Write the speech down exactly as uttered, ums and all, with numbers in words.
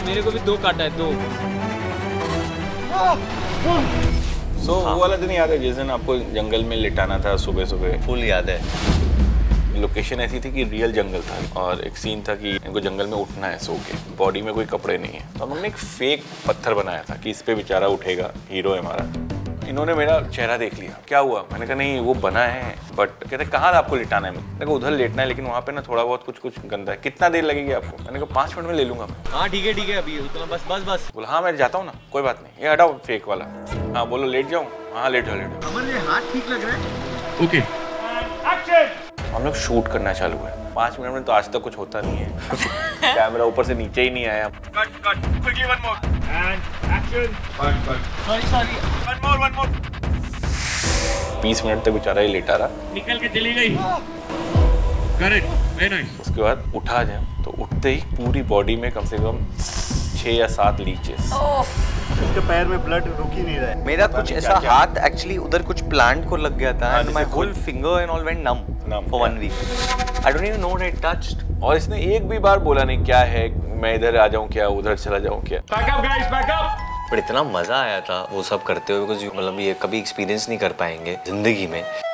मेरे को भी दो काटा है, दो। सो so, वो वाला दिन याद है जिस दिन आपको जंगल में लिटाना था सुबह सुबह? फुल याद है। लोकेशन ऐसी थी कि रियल जंगल था और एक सीन था कि इनको जंगल में उठना है सो के, बॉडी में कोई कपड़े नहीं है, तो हमने एक फेक पत्थर बनाया था कि इस पे बेचारा उठेगा, हीरो है हमारा। इन्होंने मेरा चेहरा देख लिया, क्या हुआ? मैंने कहा नहीं वो बना है, बट कहते कहाँ आपको लिटाना है? मैंने कहा उधर लेटना है, लेकिन वहाँ पे ना थोड़ा बहुत कुछ कुछ गंदा है, कितना देर लगेगी आपको? मैंने कहा पाँच मिनट में ले लूंगा मैं। हाँ ठीक है ठीक है, अभी उतना बस बस बस। बोला हाँ मैं जाता हूँ ना, कोई बात नहीं, ये हटाओ फेक वाला। हाँ बोलो लेट जाऊँ? हाँ लेट जाओ लेट जाओ। अमन ये हाथ ठीक लग रहा है? ओके हम लोग शूट करना चालू है, पाँच मिनट में तो आज तक कुछ होता नहीं है। कैमरा ऊपर से नीचे ही नहीं आया। Cut cut quickly one more and action. Cut cut sorry sorry, one more one more. बीस मिनट तक बेचारा ही लेटा रहा, निकल के चली गई। Correct, very nice. उसके बाद उठा जाए तो उठते ही पूरी बॉडी में कम से कम छह या सात लीचेस। उसके पैर में ब्लड रुक ही नहीं रहा है। मेरा कुछ ऐसा हाथ एक्चुअली उधर कुछ प्लांट को लग गया था and my whole finger and all went numb for one week. I don't even know what it touched. और इसने एक भी बार बोला नहीं क्या है, मैं इधर आ जाऊं क्या, उधर चला जाऊं क्या। Back up guys, back up. But इतना मजा आया था वो सब करते हुए, बिकॉज़ मतलब ये कभी एक्सपीरियंस नहीं कर पाएंगे जिंदगी में।